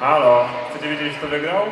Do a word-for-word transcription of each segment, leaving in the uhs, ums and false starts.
Halo, chcecie wiedzieć, kto wygrał?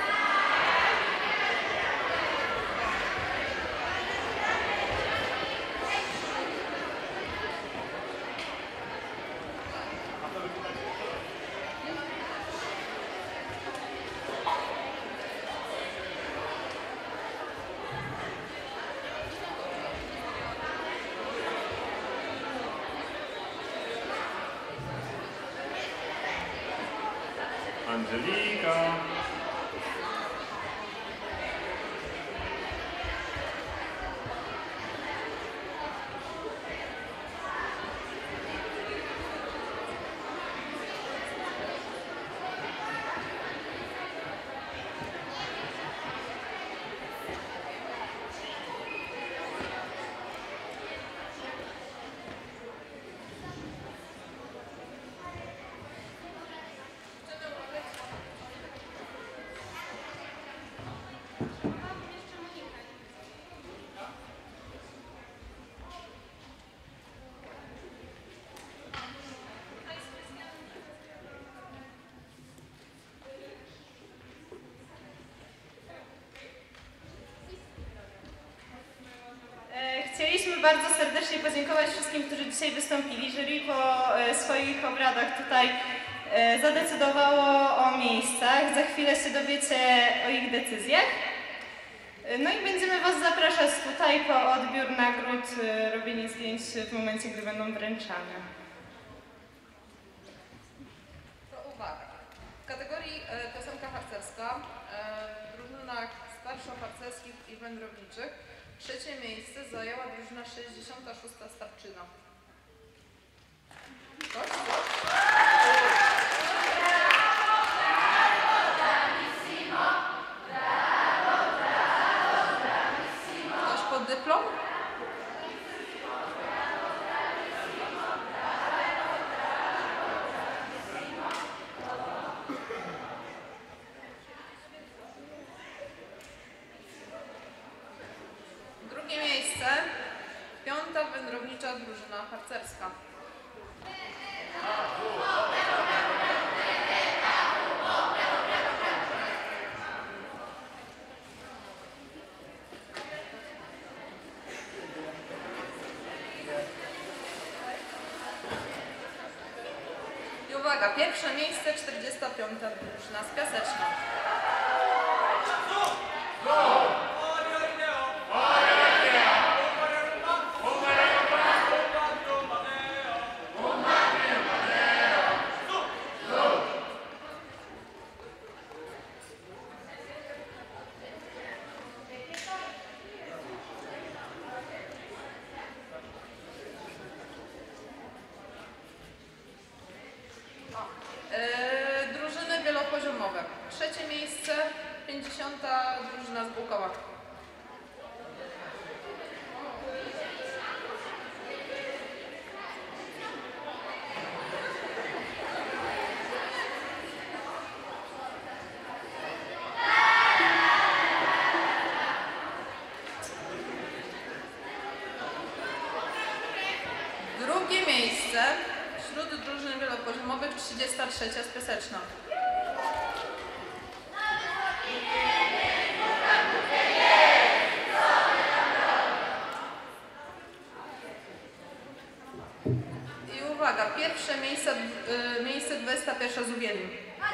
Angelika. Chcieliśmy bardzo serdecznie podziękować wszystkim, którzy dzisiaj wystąpili. Jury po swoich obradach tutaj zadecydowało o miejscach. Za chwilę się dowiecie o ich decyzjach. No i będziemy Was zapraszać tutaj po odbiór nagród, robienie zdjęć w momencie, gdy będą wręczane. To uwaga. W kategorii piosenka harcerska w drużynach starszoharcerskich i wędrowniczych trzecie miejsce zajęła drużyna sześćdziesiąta szósta Starczyna. Coś, coś? Ktoś pod dyplom? Drugie miejsce, piąta wędrownicza drużyna harcerska. I uwaga, pierwsze miejsce, czterdziesta piąta drużyna z Piaseczna. Drużyny wielopoziomowe. Trzecie miejsce, pięćdziesiąta drużyna z Bukowa. Drugie miejsce wśród drużyn wielopoziomowych, trzydziesta trzecia z Piaseczna. I uwaga, pierwsze miejsce, y, miejsce dwudziesta pierwsza z Uwielin.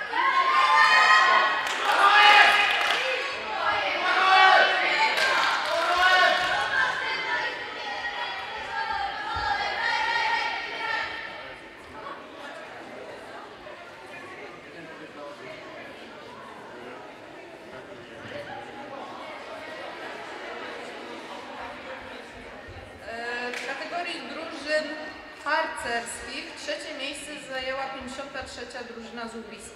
W kategorii drużyn harcerskich trzecie miejsce zajęła pięćdziesiąta trzecia drużyna z Łubisk.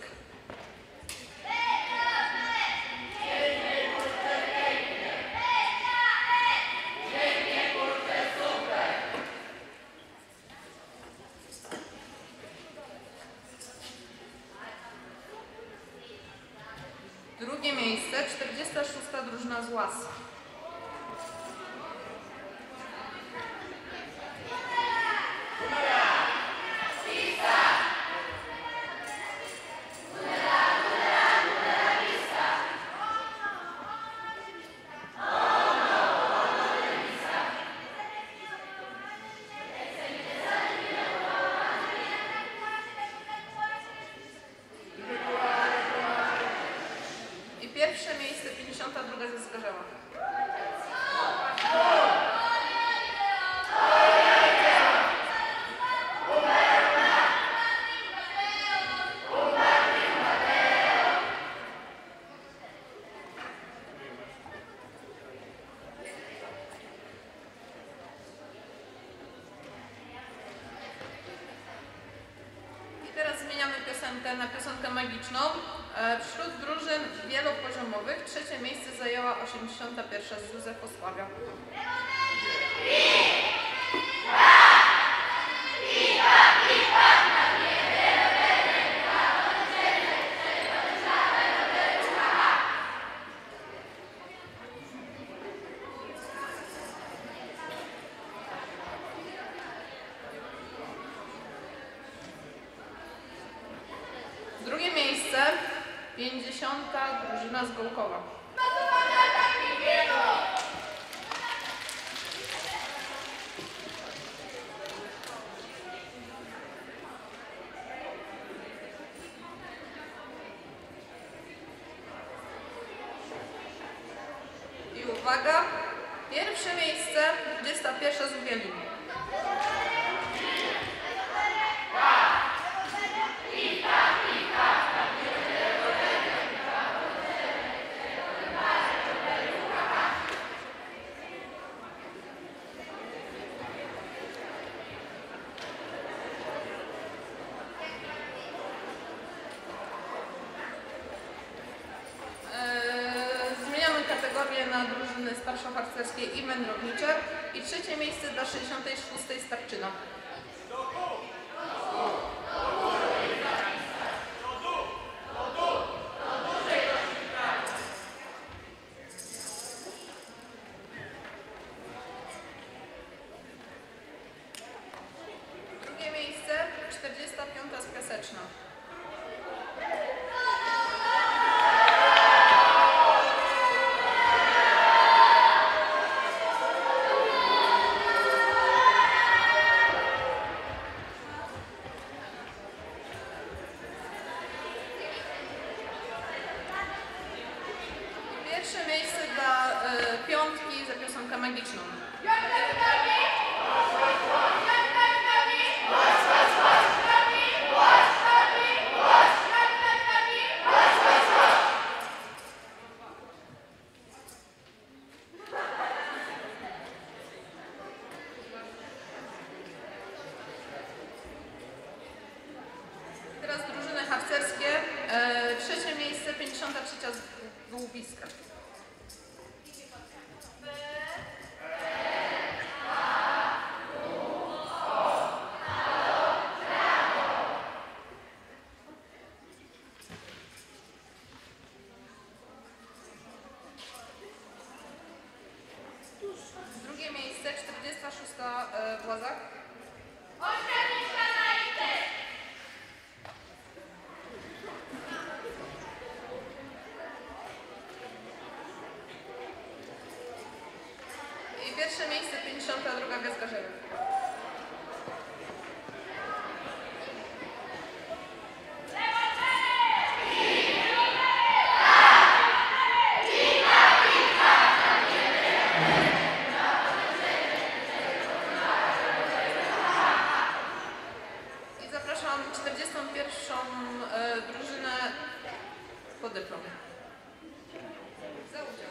Drugie miejsce, czterdziesta szósta drużyna z Łas. Uwaga! piosenkę na piosenkę magiczną. Wśród drużyn wielopoziomowych trzecie miejsce zajęła osiemdziesiąta pierwsza z Józefosławia. Drugie miejsce, pięćdziesiąta drużyna z Gołkowa. I uwaga, pierwsze miejsce, dwudziesta pierwsza z Uwielin. Na drużyny starszoharcerskie i wędrownicze i trzecie miejsce dla sześćdziesiątej szóstej Starczyna. Drugie miejsce, czterdziesta piąta z Piaseczna. Pierwsze miejsce dla y, piątki za piosenkę magiczną. Teraz drużyny harcerskie. Y, trzecie miejsce, pięćdziesiąta trzecia z Łubiska. Drugie miejsce, czterdziesta szósta w Łazach. I pierwsze miejsce, pięćdziesiąta druga w Jaskarzewie. I zapraszam czterdziestą pierwszą e, drużynę po dyplom. Za udział.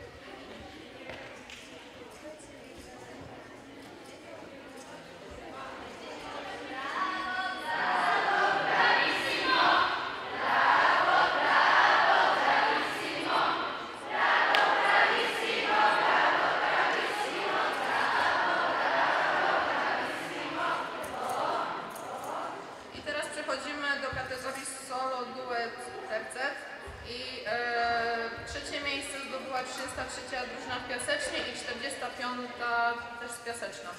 Przechodzimy do kategorii solo, duet, tercet i e, trzecie miejsce zdobyła trzydziesta trzecia drużyna w Piasecznie i czterdziesta piąta też z Piaseczna.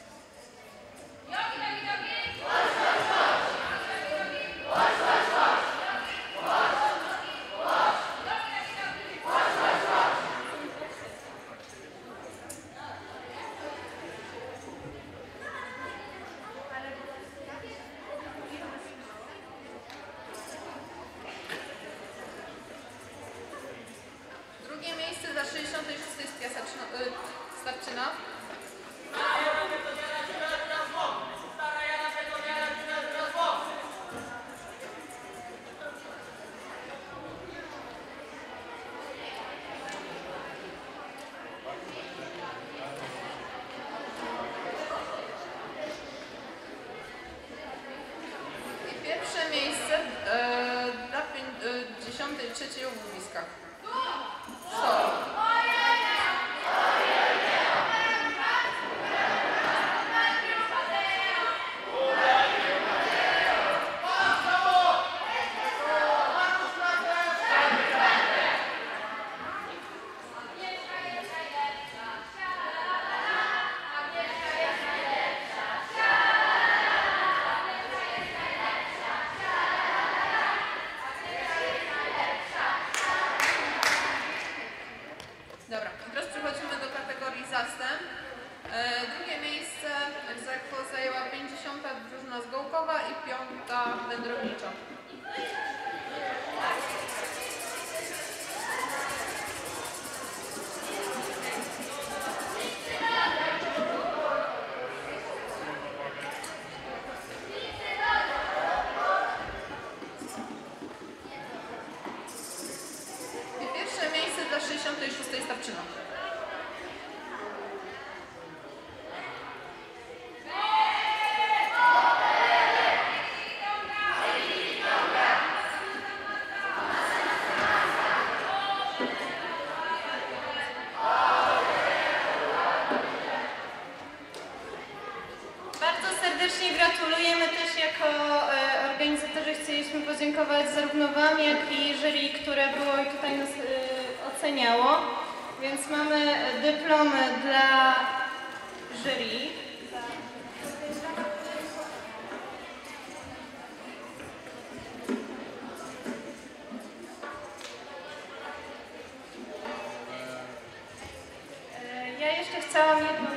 Drugie miejsce dla sześćdziesiątej szóstej z Piaseczna, y, Starczyna. I pierwsze miejsce trzeciej w łowiskach. Co? Dobra, teraz przechodzimy do kategorii zastęp. E, drugie miejsce ex aequo zajęła pięćdziesiąta drużyna z Gołkowa i piąta wędrownicza. I pierwsze miejsce dla sześćdziesiątej szóstej Starczyna. Bardzo serdecznie gratulujemy też jako e, organizatorzy chcieliśmy podziękować zarówno Wam, jak i jury, które było i tutaj nas e, oceniało. Więc mamy dyplomy dla jury. E, ja jeszcze chciałam jedną...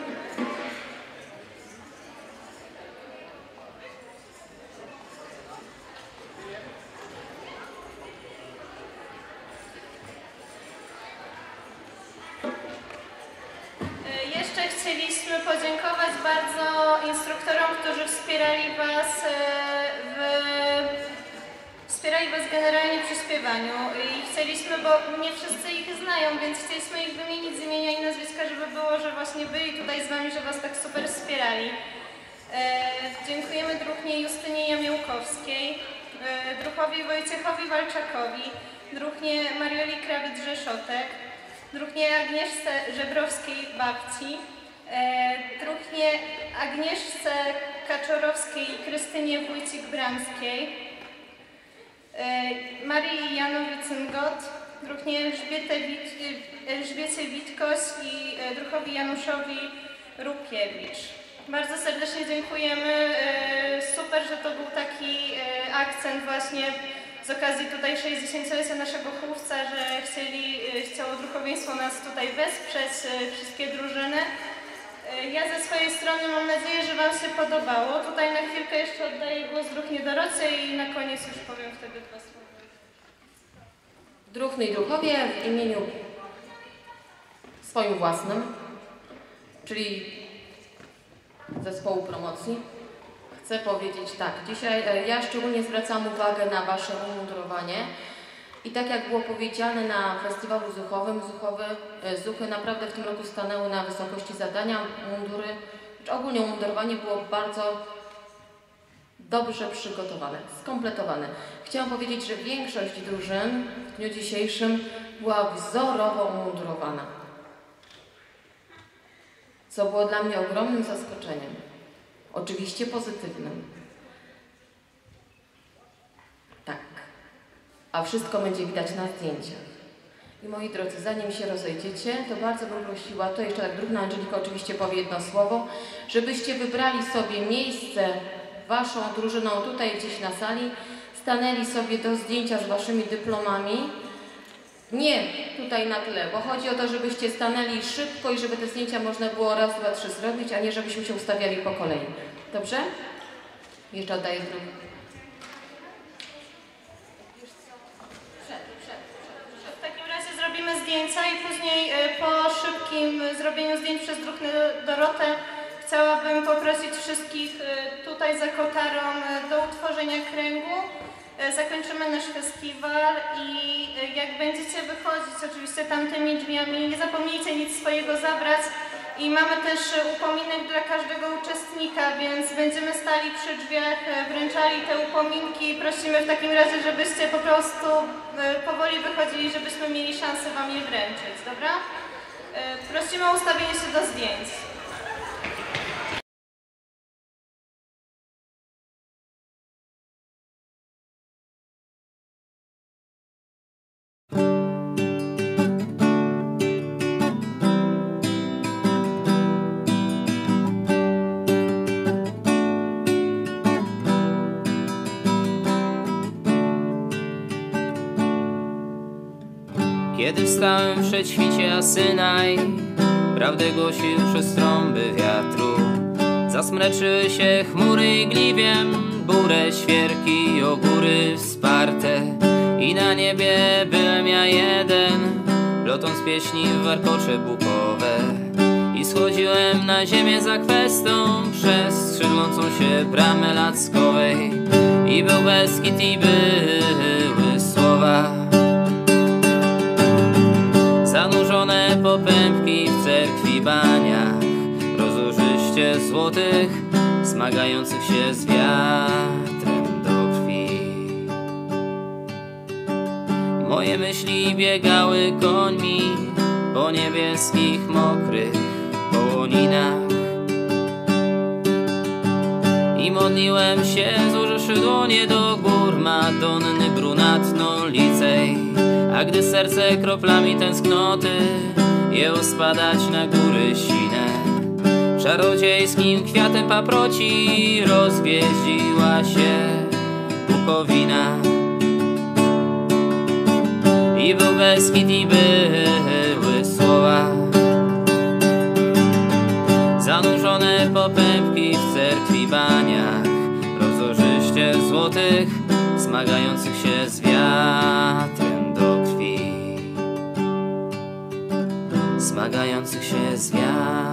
Jeszcze chcieliśmy podziękować bardzo instruktorom, którzy wspierali Was w, wspierali Was generalnie przy śpiewaniu i chcieliśmy, bo nie wszyscy ich znają, więc chcieliśmy ich wymienić z imienia i nazwiska, żeby było, że właśnie byli tutaj z Wami, że Was tak super wspierali. E, dziękujemy druhnie Justynie Jamiełkowskiej, e, druhowi Wojciechowi Walczakowi, druhnie Marioli Krawiec-Rzeszotek, druhnie Agnieszce Żebrowskiej-Babci, e, druhnie Agnieszce Kaczorowskiej i Krystynie Wójcik-Bramskiej, e, Marii Janowi-Cyngot, druhnie Elżbietę Wit, Elżbiecie Witkoś i e, druhowi Januszowi Rupiewicz. Bardzo serdecznie dziękujemy. E, super, że to był taki e, akcent właśnie z okazji tutaj sześćdziesięciolecia naszego chłówca, że chcieli, chciało druchowieństwo nas tutaj wesprzeć, wszystkie drużyny. Ja ze swojej strony mam nadzieję, że Wam się podobało. Tutaj na chwilkę jeszcze oddaję głos druhnie Dorocie i na koniec już powiem wtedy dwa słowa. Druhny i druhowie w imieniu swoim własnym, czyli zespołu promocji, chcę powiedzieć tak. Dzisiaj ja szczególnie zwracam uwagę na Wasze umundurowanie i tak jak było powiedziane na festiwalu zuchowym, zuchowy, zuchy naprawdę w tym roku stanęły na wysokości zadania. Mundury, czy ogólnie umundurowanie było bardzo dobrze przygotowane, skompletowane. Chciałam powiedzieć, że większość drużyn w dniu dzisiejszym była wzorowo umundurowana, co było dla mnie ogromnym zaskoczeniem. Oczywiście pozytywnym. Tak. A wszystko będzie widać na zdjęciach. I moi drodzy, zanim się rozejdziecie, to bardzo bym prosiła, to jeszcze tak druhna Angelika oczywiście powie jedno słowo, żebyście wybrali sobie miejsce Waszą drużyną tutaj gdzieś na sali, stanęli sobie do zdjęcia z Waszymi dyplomami. Nie tutaj na tle, bo chodzi o to, żebyście stanęli szybko i żeby te zdjęcia można było raz, dwa, trzy zrobić, a nie żebyśmy się ustawiali po kolei. Dobrze? Jeszcze oddaję drugi. W takim razie zrobimy zdjęcia i później po szybkim zrobieniu zdjęć przez druhnę Dorotę chciałabym poprosić wszystkich tutaj za kotarą do utworzenia kręgu. Zakończymy nasz festiwal i jak będziecie wychodzić oczywiście tamtymi drzwiami, nie zapomnijcie nic swojego zabrać, I mamy też upominek dla każdego uczestnika, więc będziemy stali przy drzwiach, wręczali te upominki. Prosimy w takim razie, żebyście po prostu powoli wychodzili, żebyśmy mieli szansę wam je wręczyć, dobra? Prosimy o ustawienie się do zdjęć. Kiedy wstałem w przedświcie, a Synaj prawdę głosił przez trąby wiatru. Zasmreczyły się chmury igliwiem, burę, świerki, o góry wsparte. I na niebie byłem ja jeden, plotąc pieśni w warkocze bukowe. I schodziłem na ziemię za kwestą, przez skrzydlącą się bramę Lackowej. I był Beskid, i były słowa zanurzone popępki w cerkwi baniach, rozłożyście złotych, zmagających się z wiatrem do krwi. Moje myśli biegały końmi po niebieskich, mokrych połoninach. I modliłem się, złożywszy dłonie do gór Madonny brunatno-licej. A gdy serce kroplami tęsknoty jęło spadać na góry sine, czarodziejskim kwiatem paproci rozgwieździła się Bukowina. I był Beskid, i były słowa zanurzone popępki w cerkwi baniach, rozłożyście złotych, zmagających się z wiatrem do krwi, zmagających się z wiatrem.